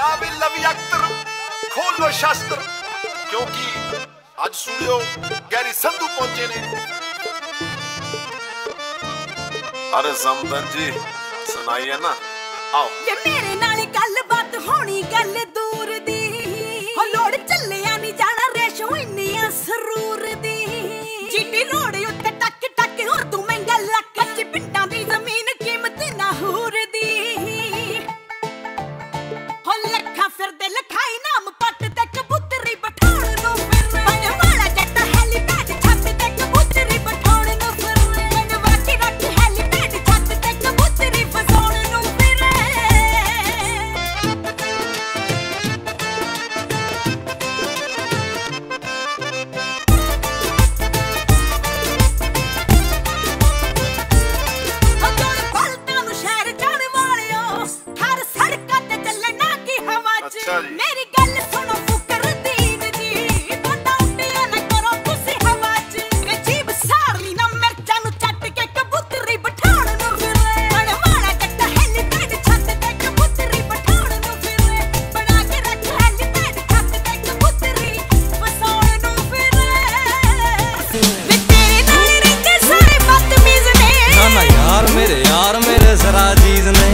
लवी अख्तर खोलो शास्त्र क्योंकि आज स्टूडियो गैरी संधू पहुंचे ने। अरे समदन जी सुनाइए ना, आओ। ये मेरे नाल गल बात होनी गल दूर दी, हो लोड़ चलिया नहीं जाना रेशो इन्नियां सरूर दी। जीटी रोड उत्ते टक टक और तू महंगा लक कच्चे पिंडां दी जमीन कीमत ना हूर दी। हो लखा फिरदे लखाई नाम पट ते कबूतरी बठाण नु फिर बन वाला जट हेलीपैड छत ते कबूतरी बठाण नु फिर बन वाकी रख हेलीपैड छत ते कबूतरी फसाण नु फिर। मेरी गल सुनो फुकर दीन जी, बंदा उड्डिया ना करो तुसी हवा च। गजीब सारनी ना मिर्चां नु चट के कबूतरी बठाण नु फिरे बन वाला जट हेलीपैड छत ते कबूतरी बठाण नु फिरे बना के रख हेलीपैड छत ते कबूतरी फसाण नु फिरे। वे तेरे नाल रहिंदे सारे बदतमीज ने, ना ना यार मेरे जरा जीज ने।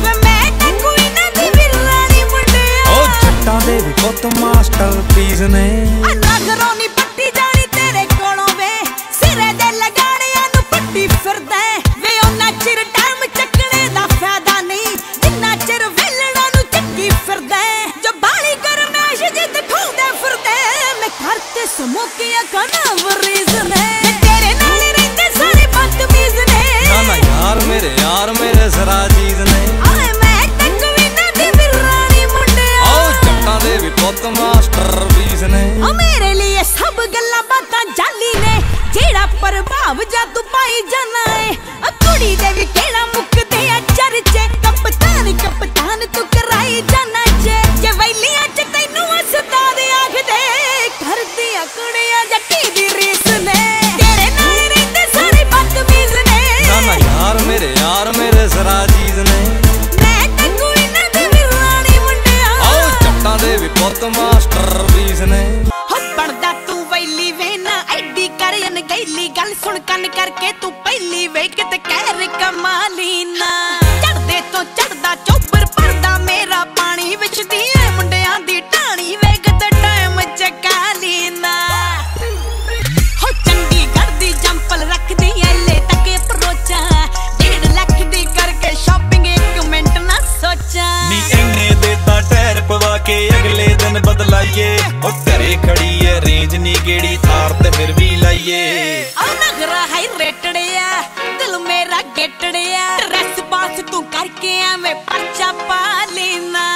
दे भी पुत मास्टरपीस ने नगरों पट्टी जानी तेरे कोलों वे सिरे दे लगाने नु पट्टी फिरदा वे ओना चिर टाइम चकने दा फायदा नहीं जिन्ना चिर वेलड़ा नु चक्की फिरदा। जो बाली गरमैश जित ठोंदे फिरदे मैं घर ते समोकिया खाना वरीज ने। तेरे नाल रहिंदे सारे बदतमीज ने, ना ना यार मेरे जरा जीज ने। भी पुत मास्टरपीस ने ओ मेरे लिए सब गल्लां बातां जाली ने, जेड़ा प्रभाव जादू पाई जाना है। कुड़ी दे भी केड़ा मुकदे आ चर्चे, कप्तान तू कराई जाना जे। जे वैलियां च तैनू उस्ताद आखदे घर दियां कुड़ियां जट्टी दी रीस ने। तेरे नाल रहिंदे सारे बदतमीज ने, ना ना यार मेरे जरा जीज ने। दे भी पुत मास्टरपीस ने हो बनदा तू वैली वेना एडी कर अनगैली गल सुन कन करके तू पहली वे किते कहर कमाली ना। चढ़दे तो चढ़दा चोबर पड़दा मेरा पानी विच दी मुंडियां दी ढाणी वे किते टाइम चकाली ना। हो चंडीगढ़ दी जंपल रखदी एले तक अप्रोचा 1.5 लाख दी करके शॉपिंग 1 मिनट ना सोचा। नी इन्ने दे ता टैर पवा के अगले दिन बदलाइए, ओ घरे खड़ी है रेंज नी गेड़ी थार ते फिर भी लाइए। ओ नगरा है रेटड़िया दिल मेरा गेटड़िया ड्रेस पास तू करके मैं पर्चा पा लेना।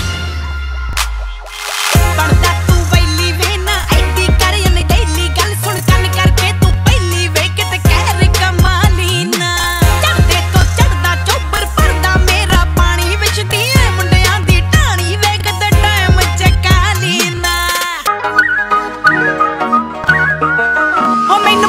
बनदा तू वैली वेना एडी कर अनगैली गल सुन कन करके तू पहली वे किते कहर कमा लेना। चढ़दे तो चढ़दा चोबर पड़दा मेरा पानी विच दी मुंडियां दी ढाणी वे किते टाइम चका लेना। हो मैनू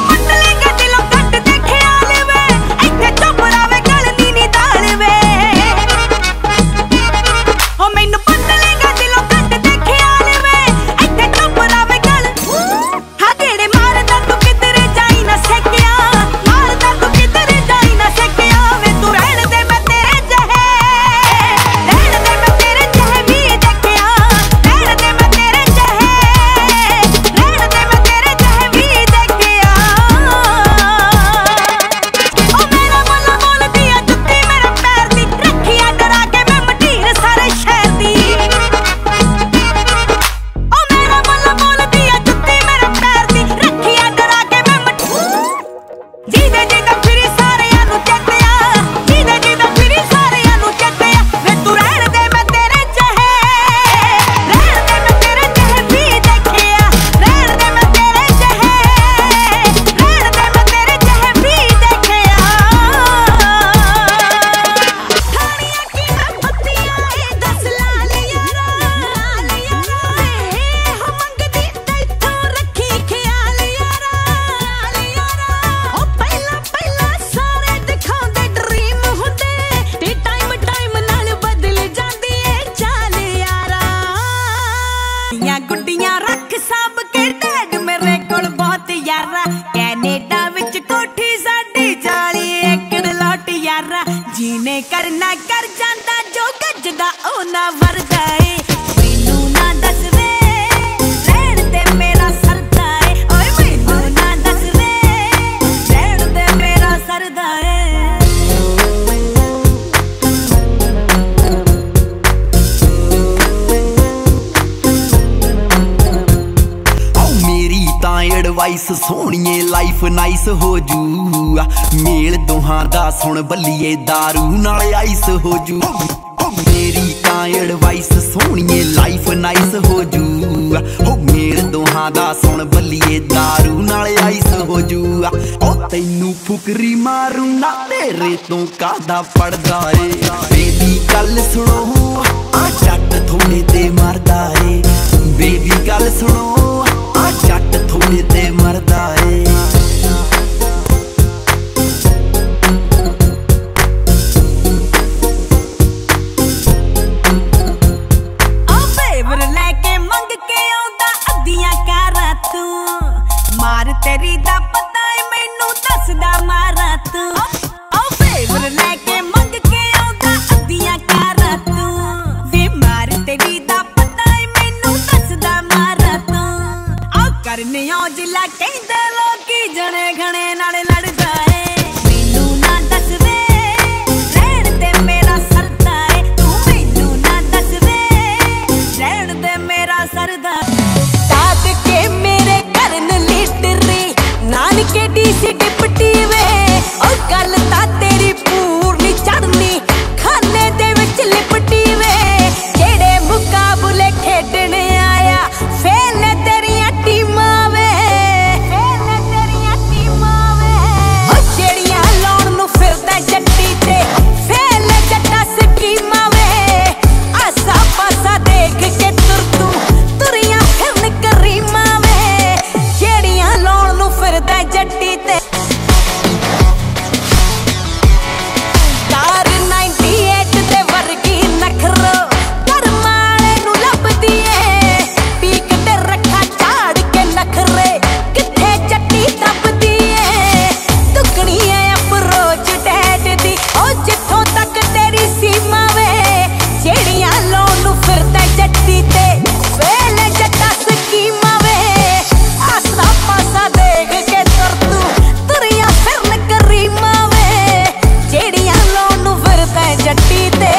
वाइस सोहणीए लाइफ नाइस हो जू। मेल दोहां दा सुन बल्लीए दारू नाल आइस हो जू। मेरी कायड़ वाइस सोहणीए लाइफ नाइस हो जू। हो मेल दोहां दा सुन बल्लीए दारू नाल आइस हो जू। ओ तैनू फुकरी मारू ना तेरे तो कादा पड़दा ए। बेबी गल सुनो जट थोड़े ते मरदा ए। बेबी गल सुनो जट थोड़े ते मरदा ए। मार तेरी दा पता है मैनू दसदा मारा तू। ओ फेवर लैके मंग के आउंदा अद्दियां कारा तू। वे मार तेरी दा पता है मैनू दसदा मारा तू। ओ करने औजला कहंदे लोकी जने घणे नाल लड़दा है। मैनू ना दस वे रहण दे मेरा सरदा है। तू मैनू ना दस वे रहण दे मेरा सरदा। दाद के मेरे करन लीटरी नानके डीसी डिप्टी वे। ओ गल ता तेरी पूरी चढ़नी खाने दे विच लिपटी वे। जेड़े मुकाबले खेडने आया फेल तेरियां टीमां वे। फेल तेरियां टीमां वे। ओ जेड़ियां लाउण नूं फिरदा जट्टी ते फेल जट्टा स्कीमां वे। आसा पासा देख के तुर तू तुरियां फिरन करीमां वे। जेड़ियां लाउण नूं फिरदा जट्टी ते कार 98 दे वर्गी नखरो करमाले नूं लभदी ए। पीक ते रखा झाड़ के नखरे किथे जट्टी दबदी ए। दुगनी है अप्रोच डैड दी ओ जिथों तक तेरी सीमा वे। जेड़ियां लाउण नूं फिरदा जट्टी ते वेल जट्टा स्कीमां वे। आसा पासा देख के तुर तू तुरियां फिरन करीमां वे। जेड़ियां लाउण नूं फिरदा जट्टी ते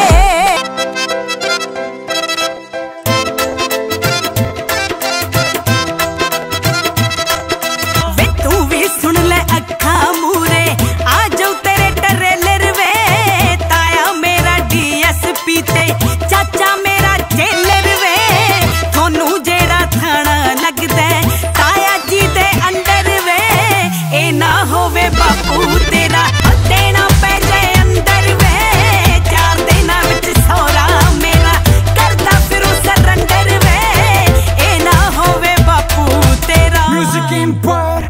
वे तू भी सुन ले अखा मूरे आ जाऊ तेरे ट्रेलर वे। ताया मेरा DSP ते चाचा मेरा जेलर वे। थोनू जेड़ा थाना लगदा ताया जी दे अंडर वे। ए ना होवे बापू तेरा देना पै जाए अंदर वे। 4 दिनां विच सौरा मेरा करदा फिरू सरंडर वे। ए ना होवे बापू तेरा। म्यूजिक इंपोर्ट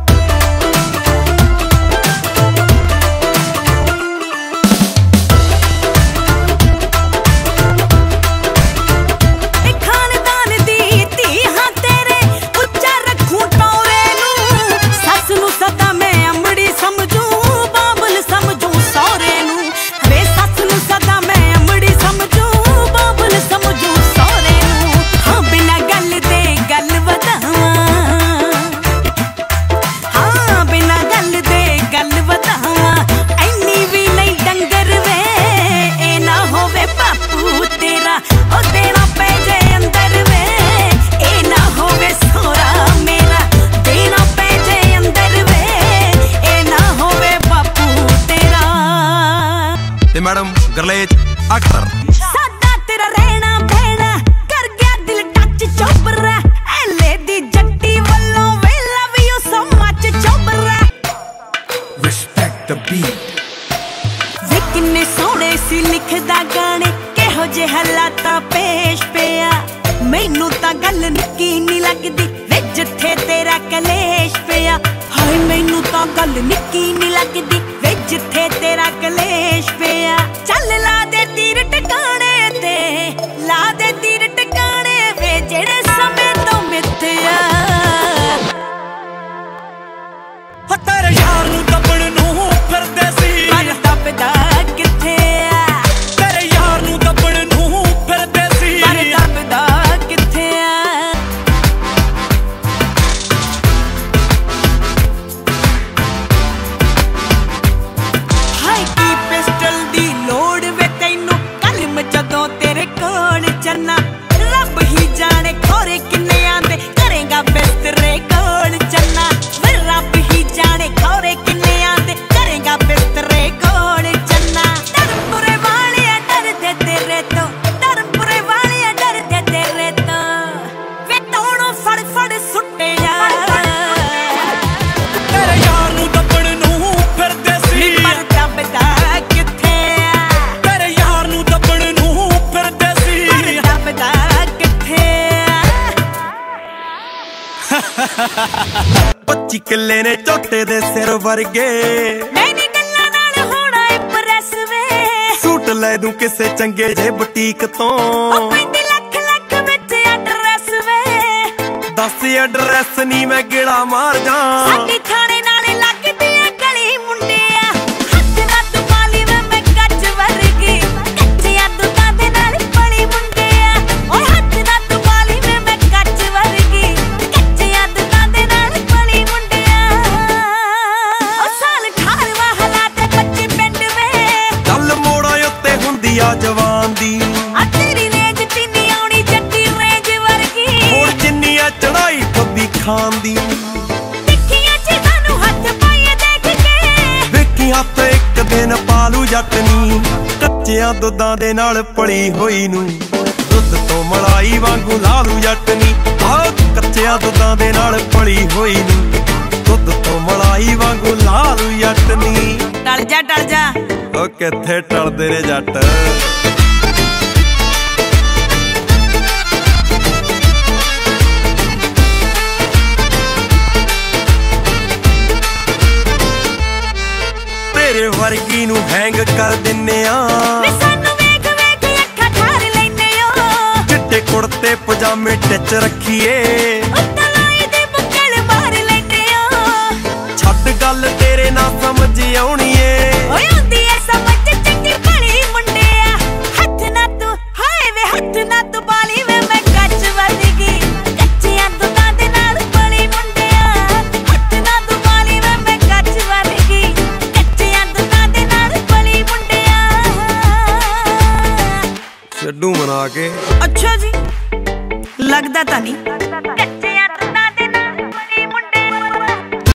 खानदान दी धी हां तेरे उच्चा रखूं टौरे नूं। सस नूं सदा मैं अमड़ी समझूं बाबल समझूं सौरे नूं। वे सस नूं सदा मैं अमड़ी समझूं बाबल समझूं सौरे नूं। हाँ बिना गल दे गल वधावां। हाँ बिना गल दे गल वधावां। ऐनी भी नहीं डंगर वे। ए ना होवे बापू तेरा ओ देना पै जाए अंदर वे। ए ना होवे सोरा मेरा देना पै जाए अंदर वे। ए ना होवे बापू तेरा। ते मैडम गरलेज अख्तर सादा तेरा रहना बहना कर गया दिल टच चोबरा। एले दी जट्टी वल्लों वे लव यू सो मच चोबरा। Respect the beat. वे किन्ने सोहणे सी लिखदा गाने किहो जे हालातां पेश पिया। मैनू तां गल निक्की नी लगदी वे जिथे तेरा कलेश पिया। हाय मैनू तां गल निक्की नी लगदी वे जिथे तेरा कलेश पिया। चल ला दे तीर टकाने ते ला दे तीर टकाने वे जेड़े समय तो मिथया। हो तेरे यार नूं दबण नूं फिरदे सी पर दबदा किथे आ। तेरे यार नूं दबण नूं फिरदे सी पर दबदा किथे आ। हाय की पिस्टल दी लोड़ वे तैनू कलम जदों तेरे कोल चन्ना। रब ही जाने खोरे किन्ने आंदे करेगा बिस्तरे कोल चन्ना। वे 25 ਕਿੱਲੇ ਨੇ ਝੋਟੇ ਦੇ ਸਿਰ ਵਰਗੇ, ਮੈਂ ਨੀ ਗੱਲਾਂ ਨਾਲ ਹੋਣਾ ਇੰਪ੍ਰੈਸ ਵੇ। ਸੂਟ ਲੈ ਦੂੰ ਕਿਸੇ ਚੰਗੇ ਜੇ ਬੁਟੀਕ ਤੋਂ, 35 ਲੱਖ ਵਿੱਚ ਐਡਰੈਸ ਵੇ। ਦੱਸ ਐਡਰੈਸ ਨੀ ਮੈਂ ਗੇੜਾ ਮਾਰ ਜਾ। ਸਾਡੀ ਥਾਣੇ ਨਾਲੇ ਲੱਗਦੀ ਆ ਗਲੀ ਮੁੰਡਿਆ, ਹੱਥ ਨਾ ਤੂੰ ਪਾਲੀ ਮੈਂ ਕੱਚ ਵਰਗੀ, ਕੱਚਿਆਂ ਦੁੱਧਾਂ ਦੇ ਨਾਲ ਪਲੀ ਮੁੰਡਿਆ। ਓਏ ਹੱਥ ਨਾ ਤੂੰ ਪਾਲੀ ਮੈਂ ਕੱਚ ਵਰਗੀ, ਕੱਚਿਆਂ ਦੁੱਧਾਂ ਦੇ ਨਾਲ ਪਲੀ ਮੁੰਡਿਆ। ਓ ਸਾਲ 18ਵਾਂ ਹਾਲਾਤ 25 ਪਿੰਡ ਵੇ, ਗੱਲ ਮੋੜਾਂ ਉੱਤੇ ਹੁੰਦੀ ਆ ਜਵਾਨ ਦੀ, ਆ ਤੇਰੀ ਰੇਂਜ ਚੀਨੀ ਆਉਣੀ ਜੱਟੀ ਰੇਂਜ ਵਰਗੀ। ਹੁਣ ਜਿੰਨੀ ਆ ਚੜਾਈ ਖੁੱਦੀ ਖਾਨ ਦੀ, ਦੇਖੀਆਂ ਚੀਜ਼ਾਂ ਨੂੰ ਹੱਥ ਪਾਈਏ ਦੇਖ ਕੇ, ਵੇਖੀ ਹੱਥ ਇੱਕ ਦਿਨ ਪਾਲੂ ਜੱਟ ਨੀ, ਕੱਚਿਆਂ ਦੁੱਧਾਂ ਦੇ ਨਾਲ ਪਲੀ ਹੋਈ ਨੂੰ, ਦੁੱਧ ਤੋਂ ਮਲਾਈ ਵਾਂਗੂ ਲਾਲੂ ਜੱਟ ਨੀ। ਆਹ ਕੱਚਿਆਂ ਦੁੱਧਾਂ ਦੇ ਨਾਲ ਪਲੀ ਹੋਈ ਨੂੰ, ਦੁੱਧ ਤੋਂ ਮਲਾਈ ਵਾਂਗੂ ਲਾਲੂ ਜੱਟ ਨੀ। ਟਲ ਜਾ ਟਲ ਜਾ। ਓ ਕਿੱਥੇ ਟਲਦੇ ਨੇ ਜੱਟ। ਤੇਰੇ ਵਰਗੀ ਨੂੰ ਹੈਂਗ ਕਰ ਦਿੰਨੇ ਆ, ਵੇ ਸਾਨੂੰ ਵੇਖ ਵੇਖ ਅੱਖਾਂ ਠਾਰ ਲੈਨੇ ਓ, ਚਿੱਟੇ ਕੁੜਤੇ ਪਜਾਮੇ ਟਿਚ ਰੱਖੀਏ, ਉੱਤੇ ਲਾਈ ਦੇ ਬੁੱਕਲ ਮਾਰ ਲੈਨੇ ਓ। ਛੱਡ ਗੱਲ ਤੇਰੇ ਨਾ ਸਮਝ ਆਉਣੀ ਏ, ਓਏ ਆਉਂਦੀ ਐ ਸਮਝ ਚੰਗੀ ਭਲੀ ਮੁੰਡਿਆ, ਹੱਥ ਨਾ ਤੂੰ ਹਾਏ ਵੇ ਹੱਥ ਨਾ ਤੂੰ ਪਾਲੀ ਵੇ ਮੈਂ ਕੱਚ ਵਰਗੀ, ਕੱਚਿਆਂ ਦੁੱਧਾਂ ਦੇ ਨਾਲ ਪਲੀ ਮੁੰਡਿਆ। ਹੱਥ ਨਾ ਤੂੰ ਪਾਲੀ ਵੇ ਮੈਂ ਕੱਚ ਵਰਗੀ, ਕੱਚਿਆਂ ਦੁੱਧਾਂ ਦੇ ਨਾਲ ਪਲੀ ਮੁੰਡਿਆ। ਛੱਡੂ ਮਨਾ ਕੇ। ਅੱਛਾ ਜੀ, ਲੱਗਦਾ ਤਾਂ ਨਹੀਂ।